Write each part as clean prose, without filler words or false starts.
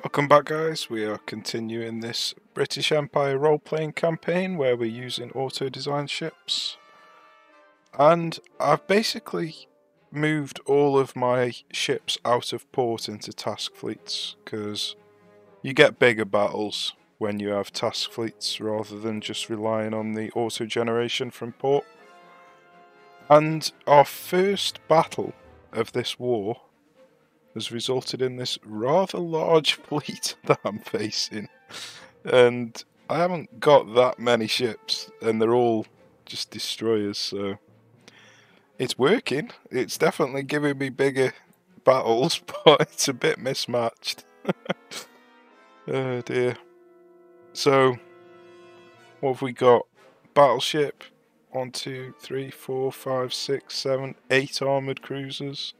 Welcome back, guys. We are continuing this British Empire role-playing campaign where we're using auto-design ships. And I've basically moved all of my ships out of port into task fleets, because you get bigger battles when you have task fleets rather than just relying on the auto-generation from port. And our first battle of this war has resulted in this rather large fleet that I'm facing, and I haven't got that many ships, and they're all just destroyers, so it's working. It's definitely giving me bigger battles, but it's a bit mismatched. Oh dear. So what have we got? Battleship, 1, 2, 3, 4, 5, 6, 7, 8 armoured cruisers.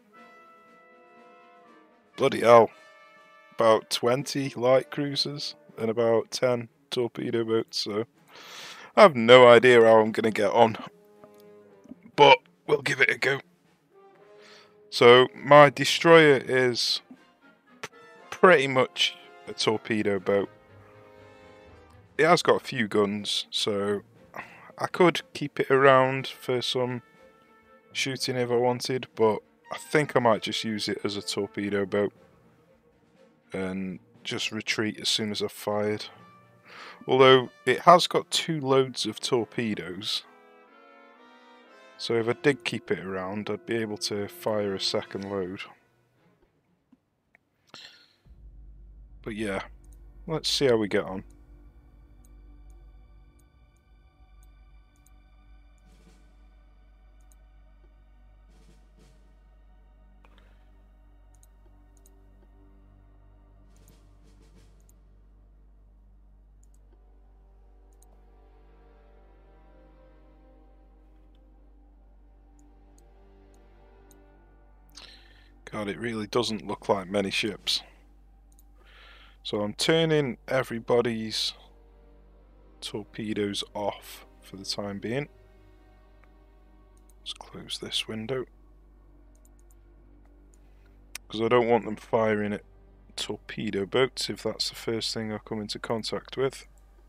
Bloody hell. About 20 light cruisers and about 10 torpedo boats, so I have no idea how I'm going to get on, but we'll give it a go. So my destroyer is pretty much a torpedo boat. It has got a few guns, so I could keep it around for some shooting if I wanted, but I think I might just use it as a torpedo boat and just retreat as soon as I've fired. Although it has got 2 loads of torpedoes, so if I did keep it around, I'd be able to fire a second load. But yeah, let's see how we get on. God, it really doesn't look like many ships. So I'm turning everybody's torpedoes off for the time being. Let's close this window, because I don't want them firing at torpedo boats if that's the first thing I come into contact with.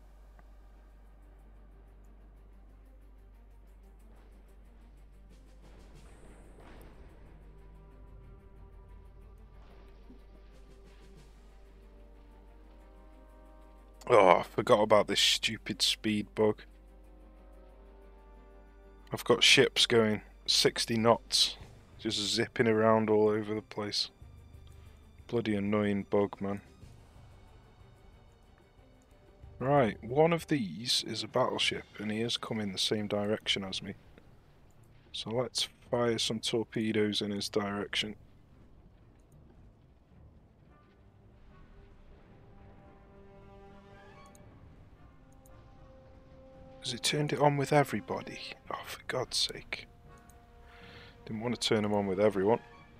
Oh, I forgot about this stupid speed bug. I've got ships going 60 knots, just zipping around all over the place. Bloody annoying bug, man. Right, one of these is a battleship, and he is coming the same direction as me. So let's fire some torpedoes in his direction. Has it turned it on with everybody? Oh, for God's sake. Didn't want to turn them on with everyone.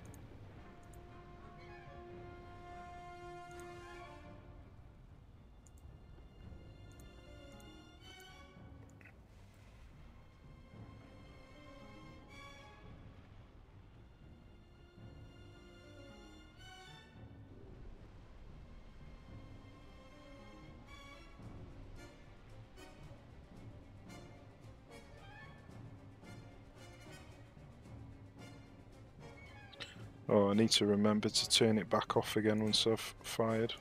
Oh, I need to remember to turn it back off again once I've fired.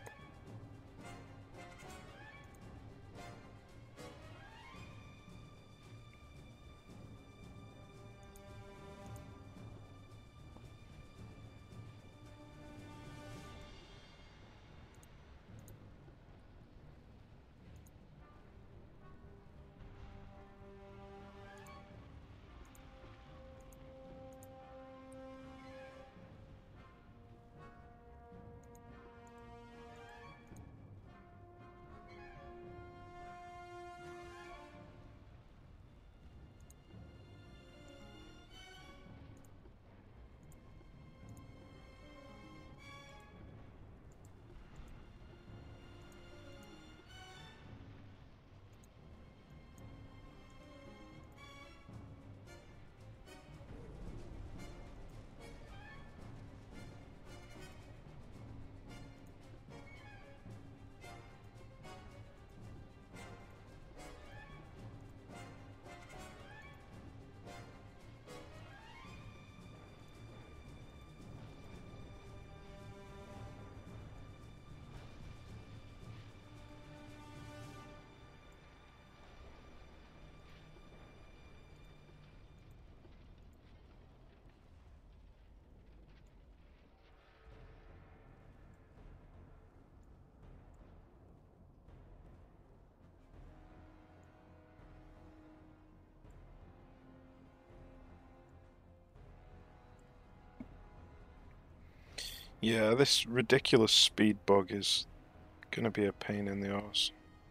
Yeah, this ridiculous speed bug is gonna be a pain in the arse.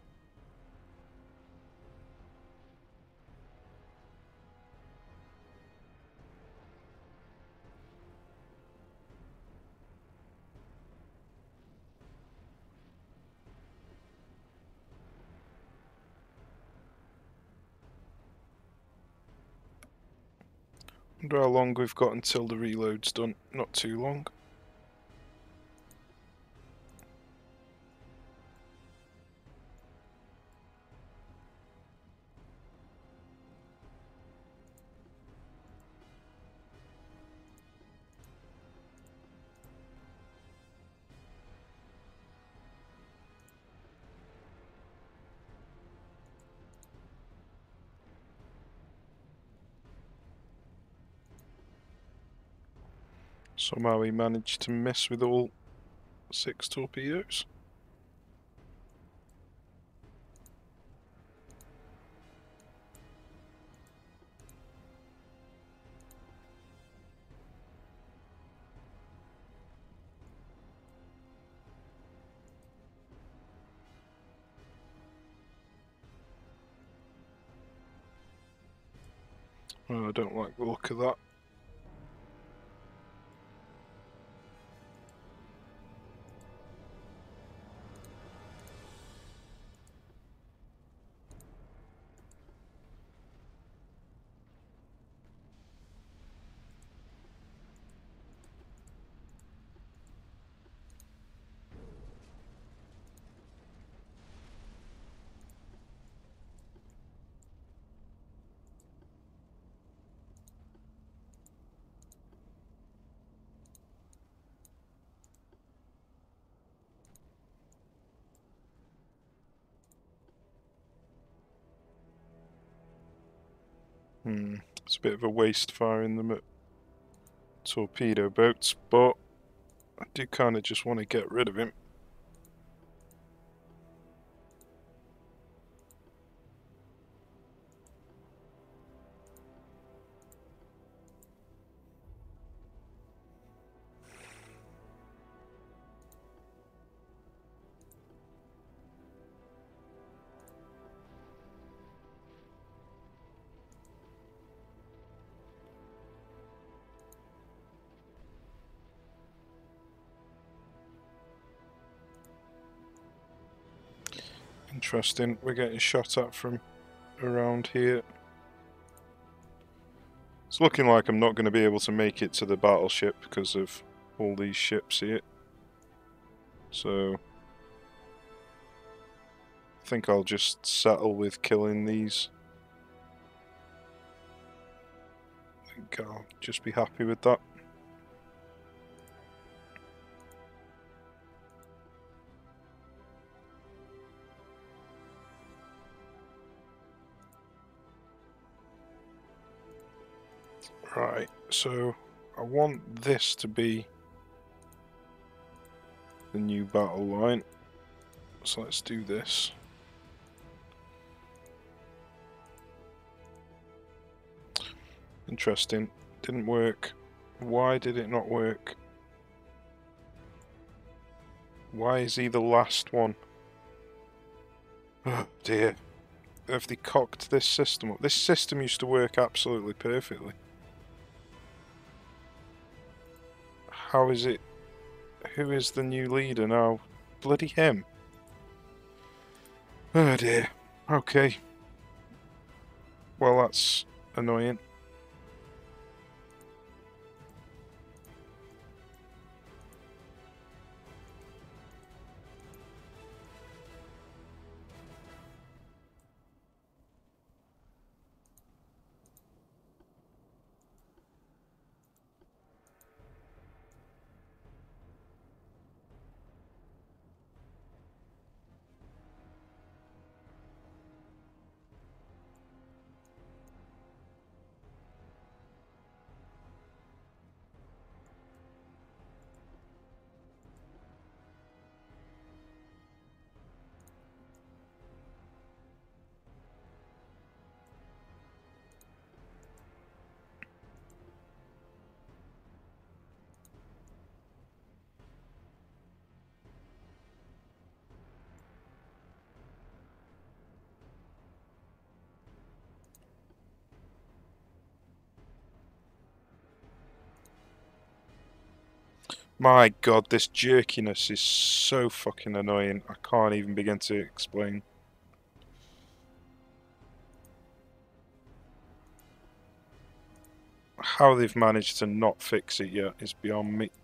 Wonder how long we've got until the reload's done. Not too long. Somehow we managed to miss with all 6 torpedoes. Oh, I don't like the look of that. It's a bit of a waste firing them at torpedo boats, but I do kind of just want to get rid of him. Interesting, we're getting shot at from around here. It's looking like I'm not going to be able to make it to the battleship because of all these ships here. So I think I'll just settle with killing these. I think I'll just be happy with that. Right, so I want this to be the new battle line. So let's do this. Interesting. Didn't work. Why did it not work? Why is he the last one? Oh dear. Have they cocked this system up? This system used to work absolutely perfectly. How is it? Who is the new leader now? Bloody him. Oh dear. Okay. Well, that's annoying. My god, this jerkiness is so fucking annoying. I can't even begin to explain. How they've managed to not fix it yet is beyond me.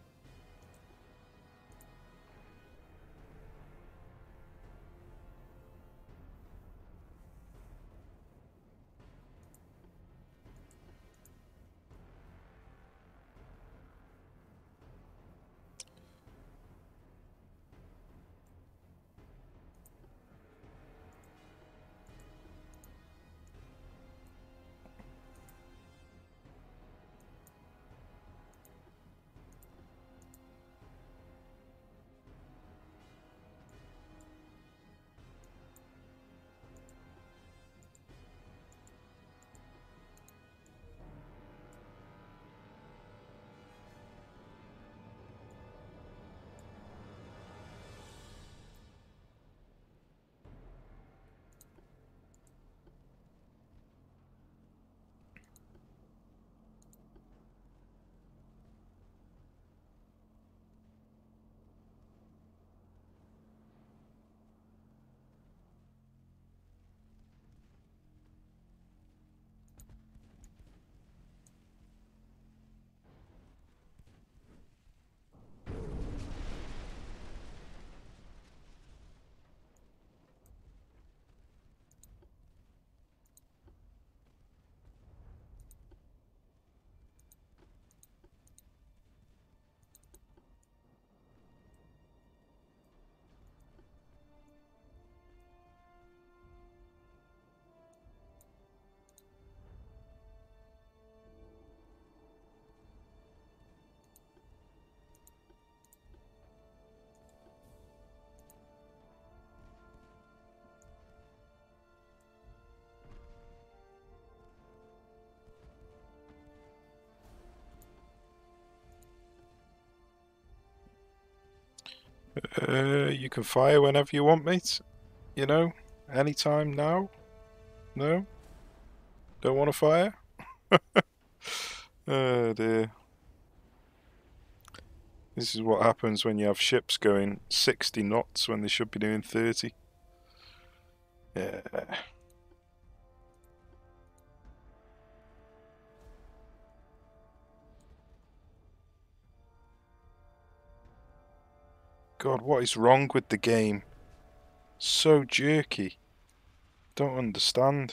You can fire whenever you want, mate. You know, anytime now. No? Don't want to fire? Oh dear. This is what happens when you have ships going 60 knots when they should be doing 30. Yeah. God, what is wrong with the game? So jerky. Don't understand.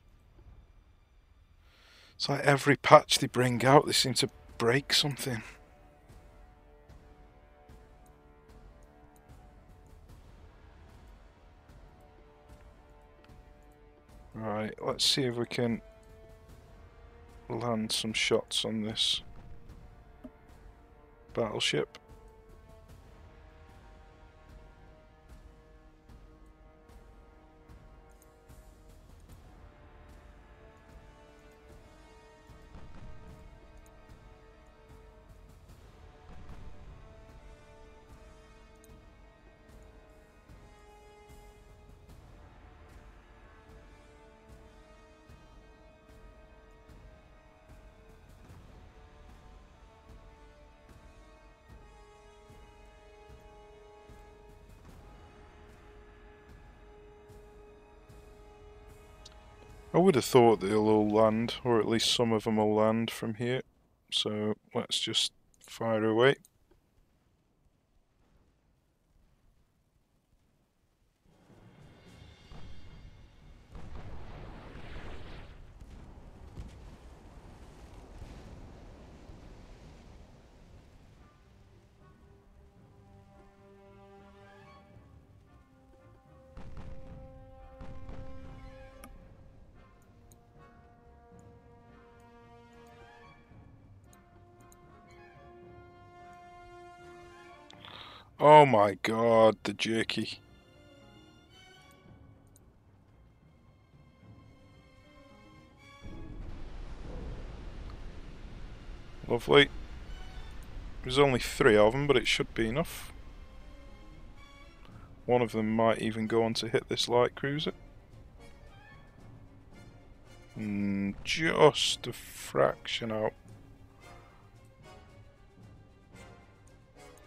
It's like every patch they bring out, they seem to break something. Right, let's see if we can land some shots on this battleship. I would have thought they'll all land, or at least some of them will land from here. So let's just fire away. Oh my god, the jerky. Lovely. There's only 3 of them, but it should be enough. One of them might even go on to hit this light cruiser. Just a fraction out.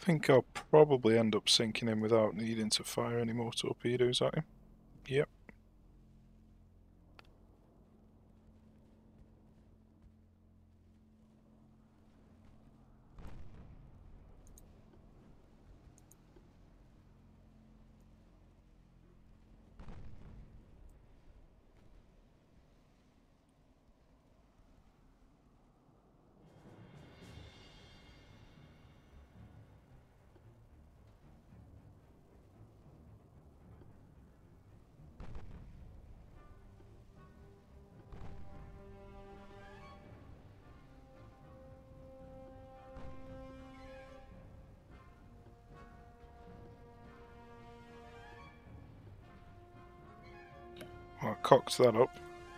think I'll probably end up sinking him without needing to fire any more torpedoes at him. Yep. I cocked that up.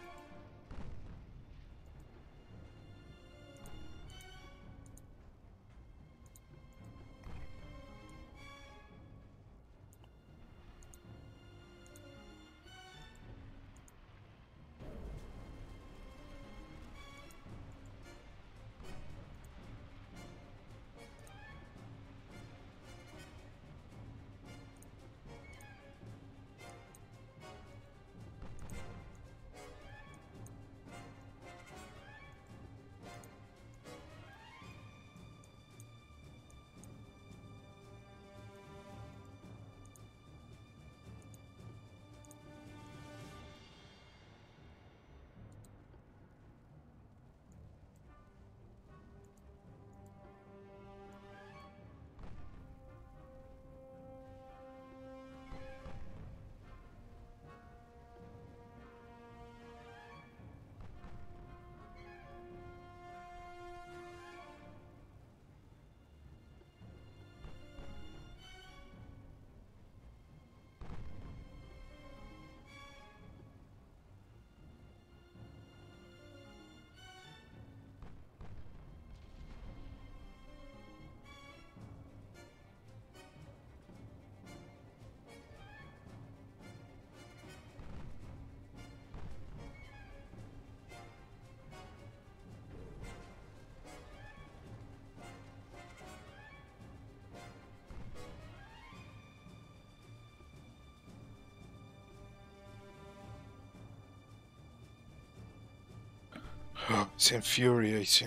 It's infuriating.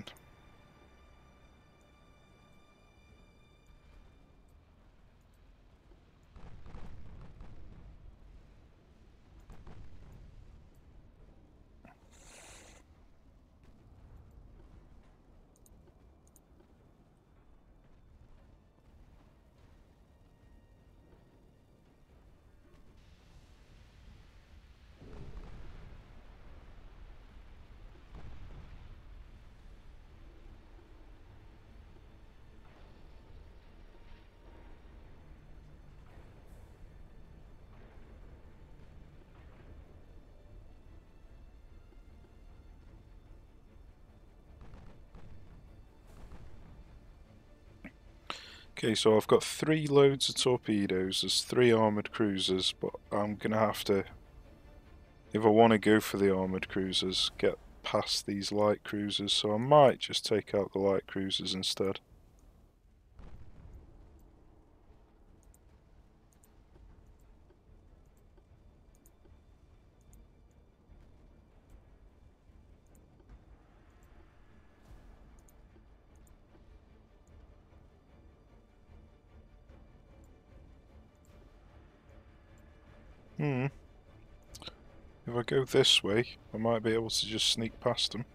Okay, so I've got 3 loads of torpedoes, there's 3 armoured cruisers, but I'm gonna have to, if I want to go for the armoured cruisers, get past these light cruisers, so I might just take out the light cruisers instead. If I go this way, I might be able to just sneak past them.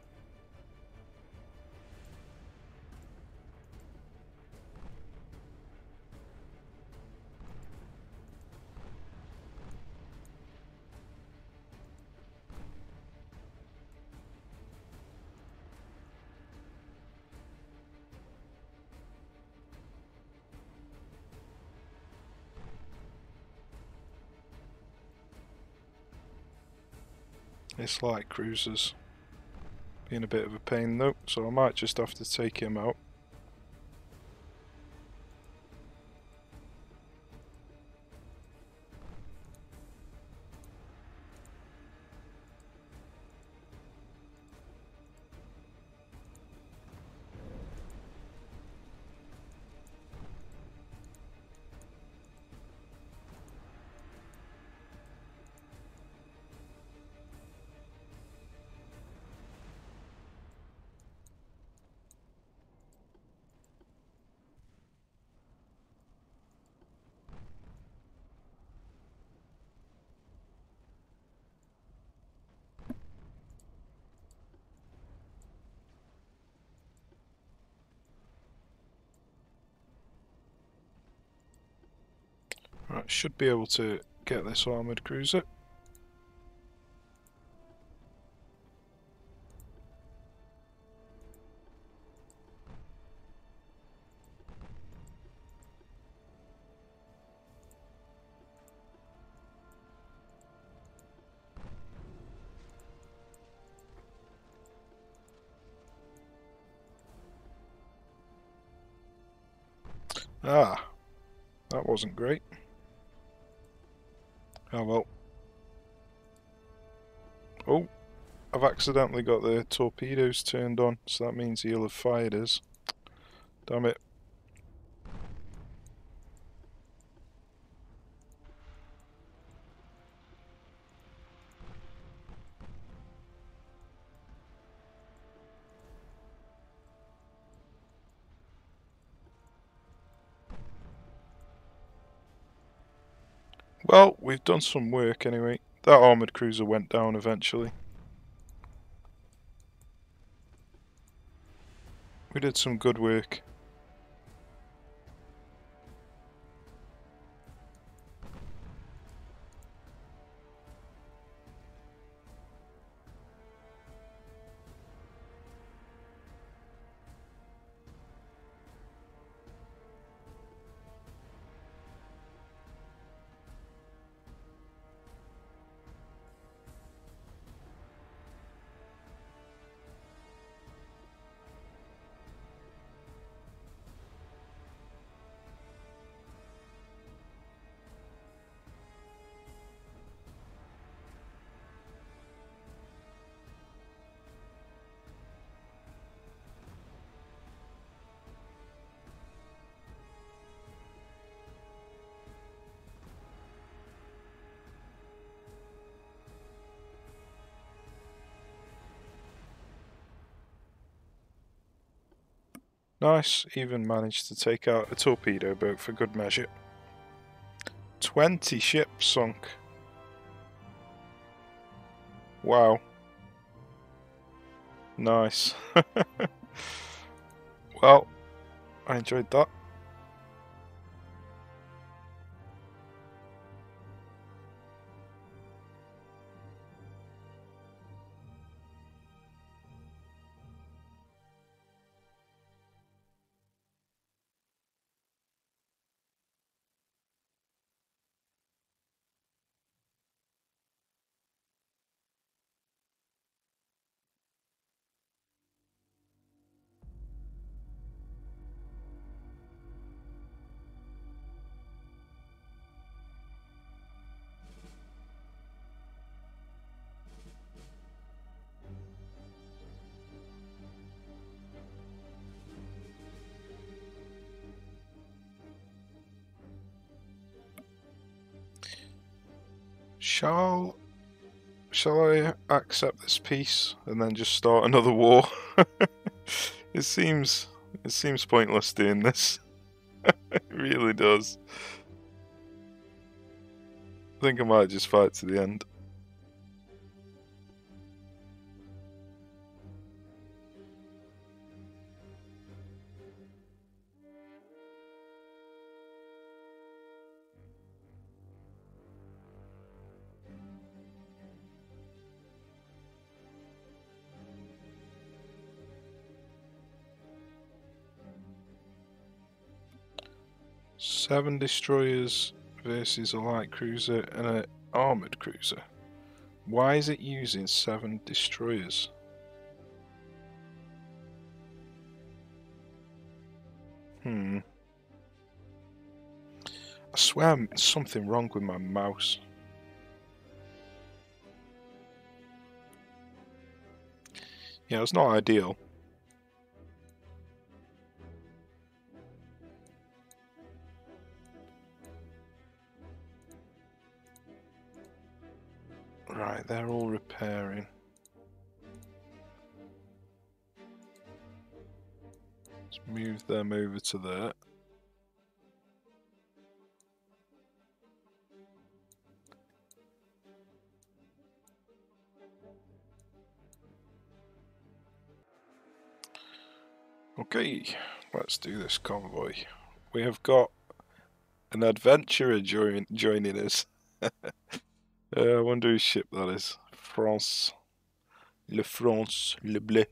It's light cruisers being a bit of a pain though, so I might just have to take him out. I should be able to get this armoured cruiser. Ah, that wasn't great. Oh well. Oh, I've accidentally got the torpedoes turned on, so that means he'll have fired us. Damn it. Well, we've done some work anyway. That armoured cruiser went down eventually. We did some good work. Nice, even managed to take out a torpedo boat for good measure. 20 ships sunk. Wow. Nice. Well, I enjoyed that. Shall I accept this peace and then just start another war? It seems pointless doing this. It really does. I think I might just fight to the end. Seven destroyers versus a light cruiser and an armoured cruiser. Why is it using 7 destroyers? I swear there's something wrong with my mouse. Yeah, it's not ideal. Right, they're all repairing. Let's move them over to there. Okay, let's do this convoy. We have got An adventurer joining us. I wonder whose ship that is. France. Le Bleu.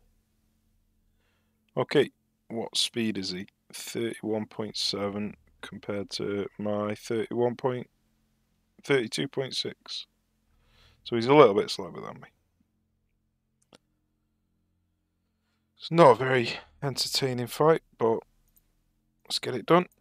Okay, what speed is he? 31.7 compared to my 32.6. So he's a little bit slower than me. It's not a very entertaining fight, but let's get it done.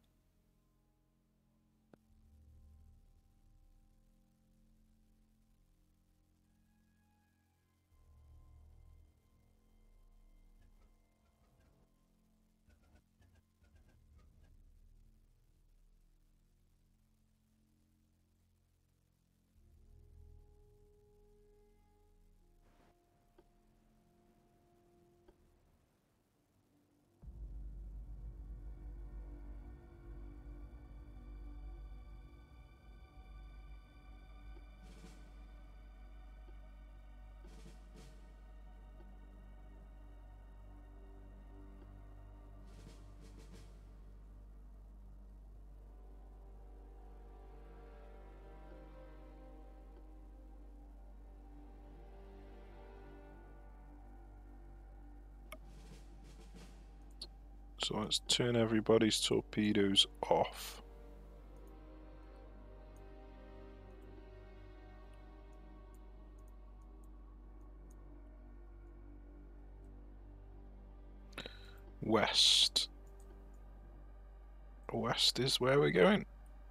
So let's turn everybody's torpedoes off. West. West is where we're going.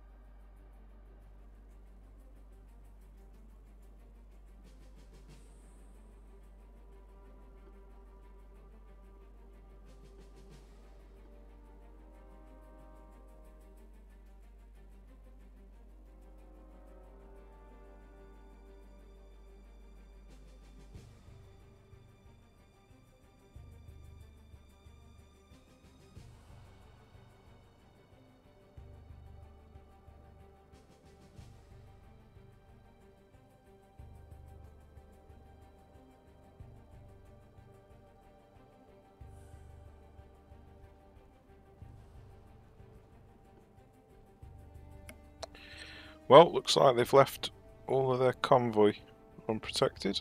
Well, looks like they've left all of their convoy unprotected.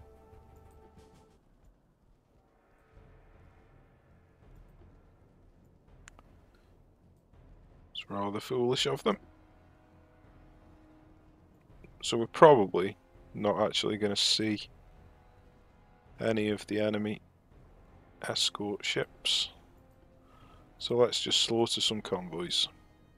It's rather foolish of them. So we're probably not actually going to see any of the enemy escort ships. So let's just slaughter some convoys.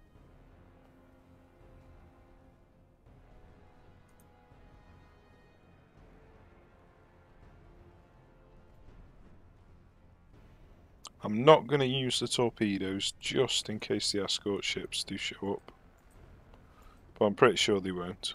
I'm not going to use the torpedoes just in case the escort ships do show up. But I'm pretty sure they won't.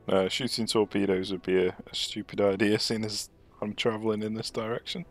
Shooting torpedoes would be a stupid idea, seeing as I'm travelling in this direction.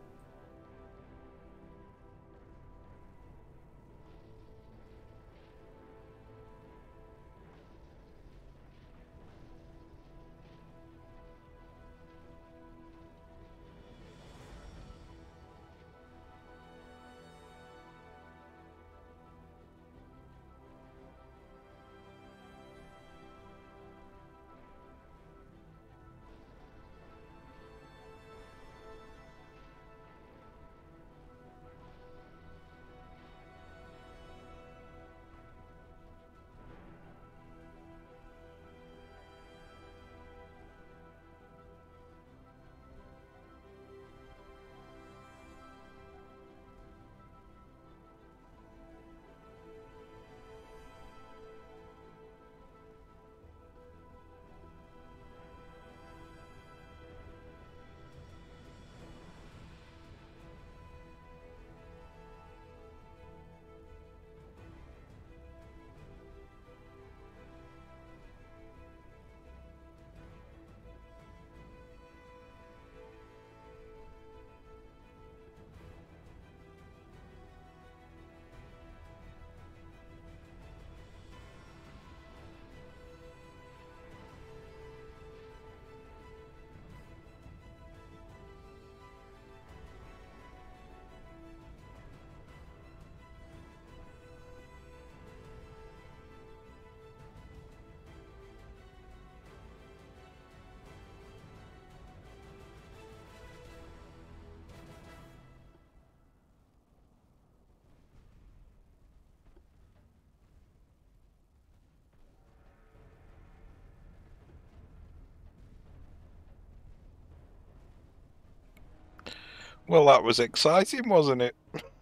Well, that was exciting, wasn't it?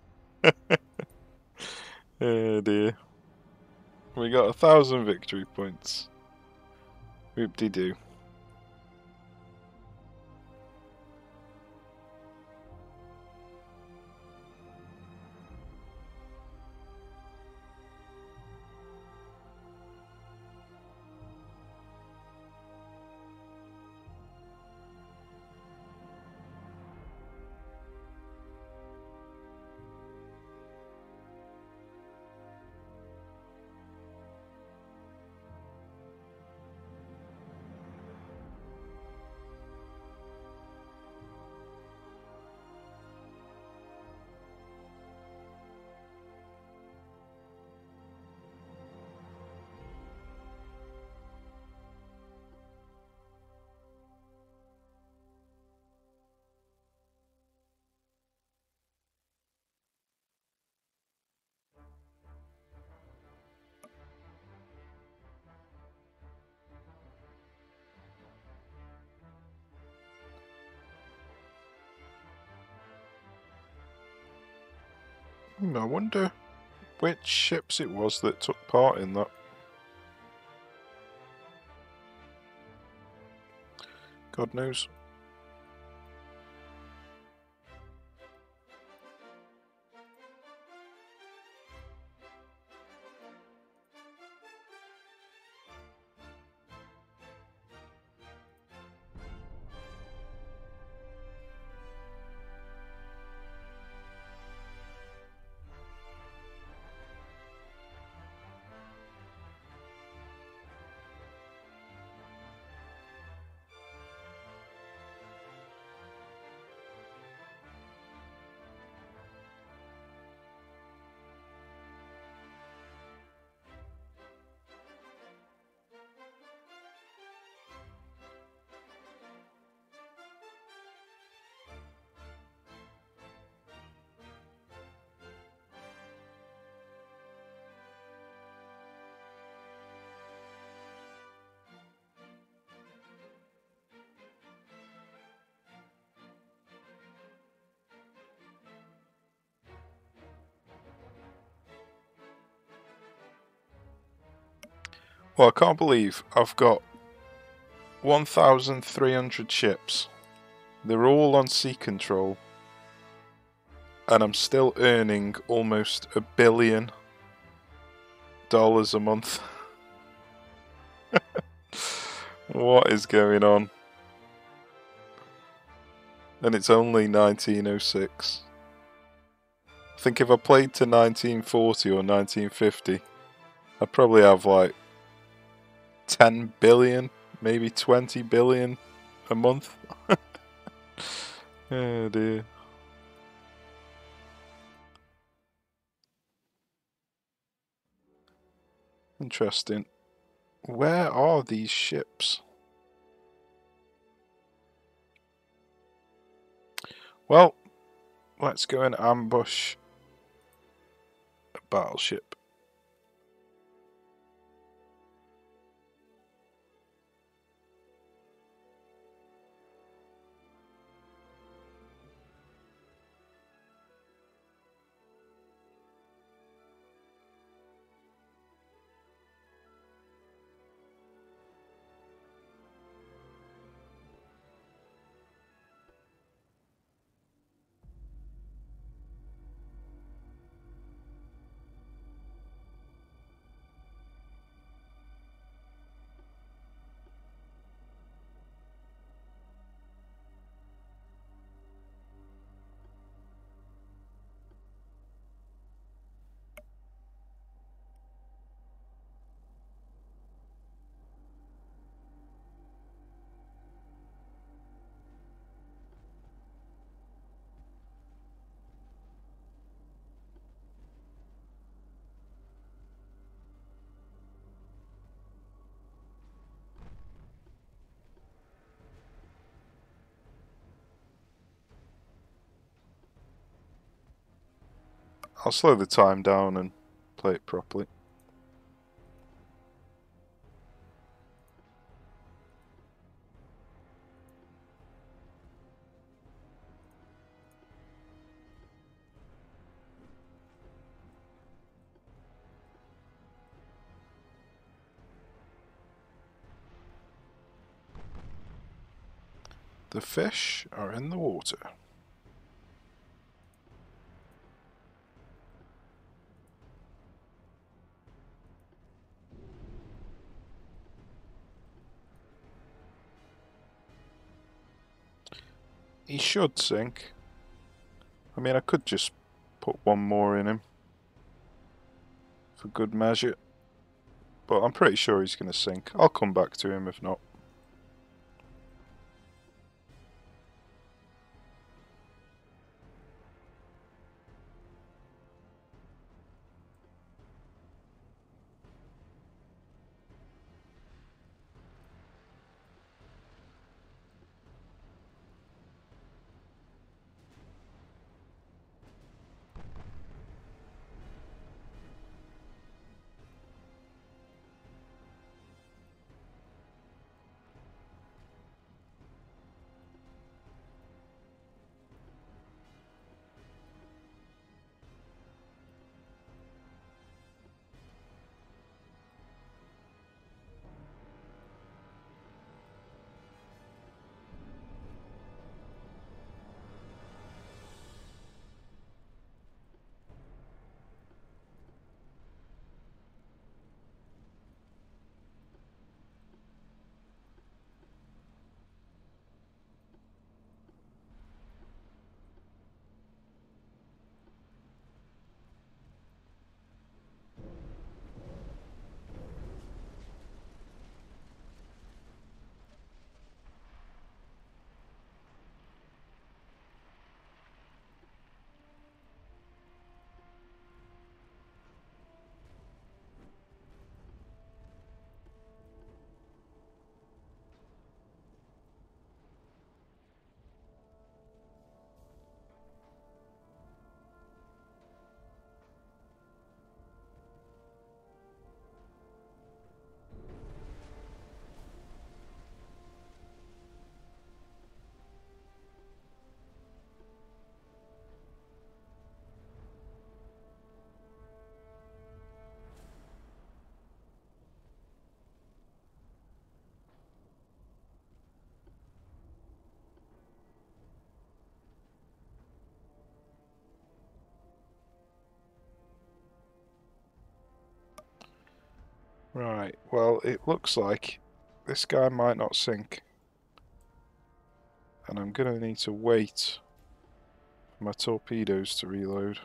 Oh dear. We got 1,000 victory points. Whoop-de-doo. I wonder which ships it was that took part in that. God knows. Well, I can't believe I've got 1,300 ships. They're all on sea control. And I'm still earning almost $1 billion a month. What is going on? And it's only 1906. I think if I played to 1940 or 1950, I'd probably have like 10 billion, maybe 20 billion a month. Oh dear. Interesting. Where are these ships? Well, let's go and ambush a battleship. I'll slow the time down and play it properly. The fish are in the water. He should sink. I mean, I could just put one more in him for good measure, but I'm pretty sure he's going to sink. I'll come back to him if not. Right, well, it looks like this guy might not sink. And I'm going to need to wait for my torpedoes to reload.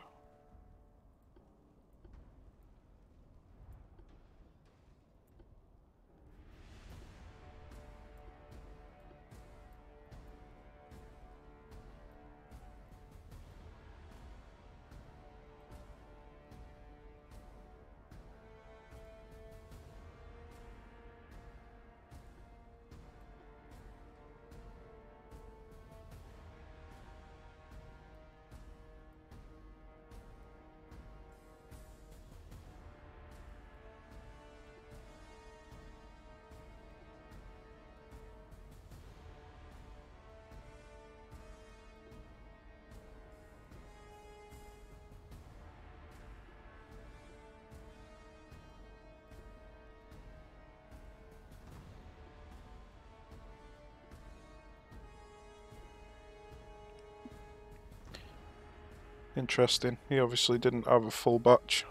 Interesting, he obviously didn't have a full batch.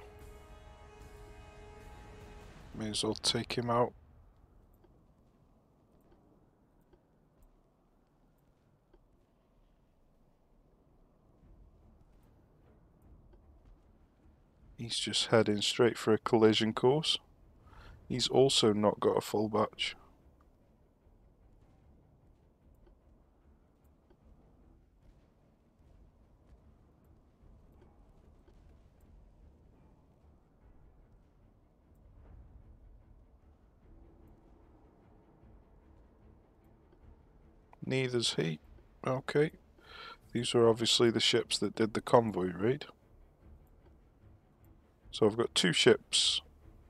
May as well take him out. He's just heading straight for a collision course. He's also not got a full batch. Neither's he. Okay. These are obviously the ships that did the convoy raid. So I've got 2 ships.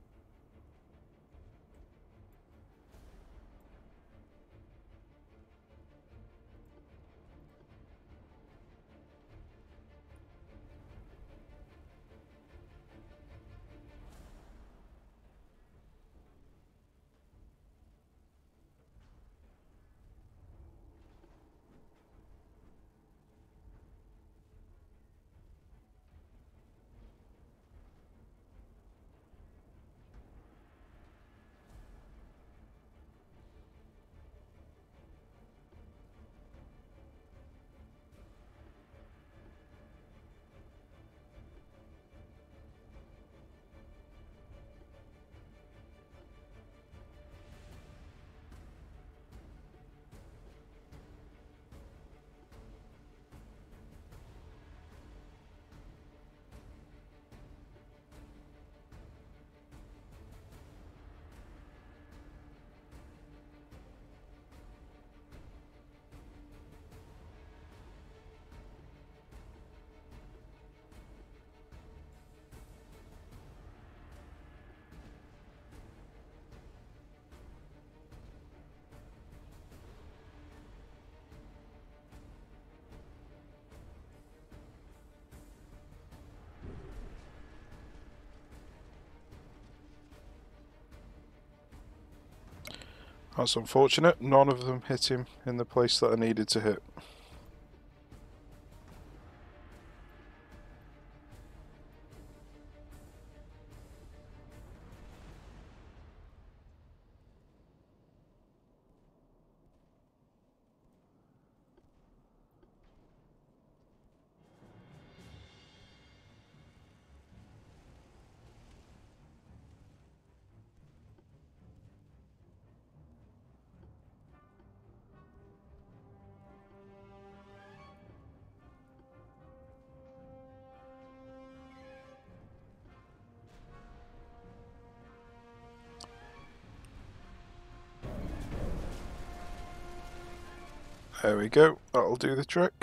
That's unfortunate, none of them hit him in the place that I needed to hit. There we go, that'll do the trick.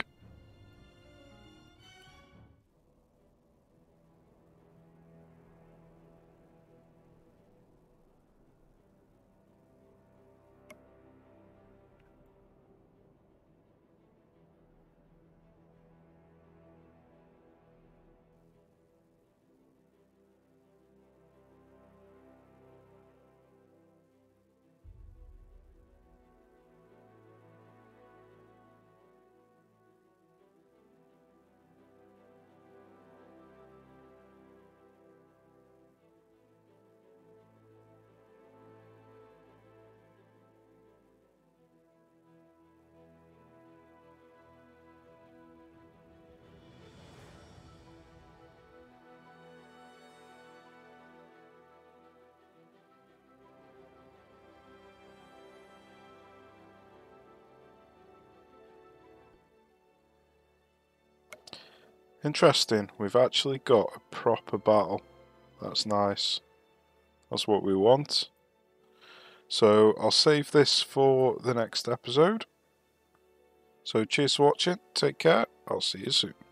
Interesting, we've actually got a proper battle. That's nice. That's what we want. So I'll save this for the next episode. So cheers for watching, take care, I'll see you soon.